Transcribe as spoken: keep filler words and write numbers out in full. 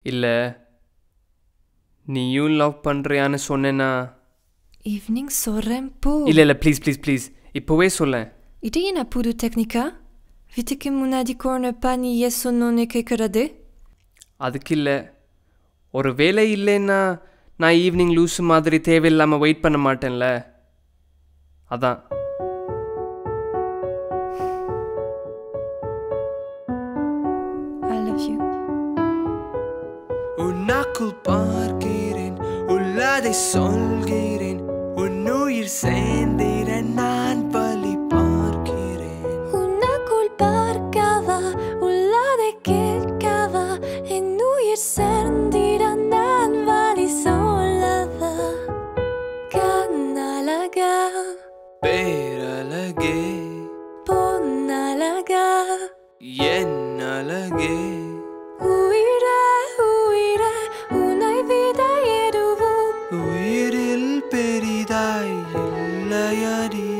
இல்லை நீயும் லவ் பண்ணுறியான்னு சொன்னேன்னா ஈவினிங் சொல்கிறேன் போ. இல்லை இல்லை ப்ளீஸ் ப்ளீஸ் ப்ளீஸ் இப்போவே சொல்லேன். இது என்ன புது டெக்னிக்கா? வீட்டுக்கு முன்னாடி கோர்னர் பண்ணி எஸ் சொன்னோன்னு கேட்குறது? அதுக்கு இல்லை, ஒரு வேலை இல்லைன்னா நான் ஈவினிங் லூஸு மாதிரி தேவையில்லாமல் வெயிட் பண்ண மாட்டேன்ல, அதான். I love you. Unnakul paarkiren, ulladhai solkiren, Unnuyir serndhida naan vazhi paarkiren. Unnakul paarkava, ulladhai kelkava, Unnuyir serndhida naan vazhi solava. Kannazhaga, Perazhagae, Ponnazhaga, Ennazhagae. Uyire Uyire, unaivida edhuvum, Uyril peridhaai Ellaigal.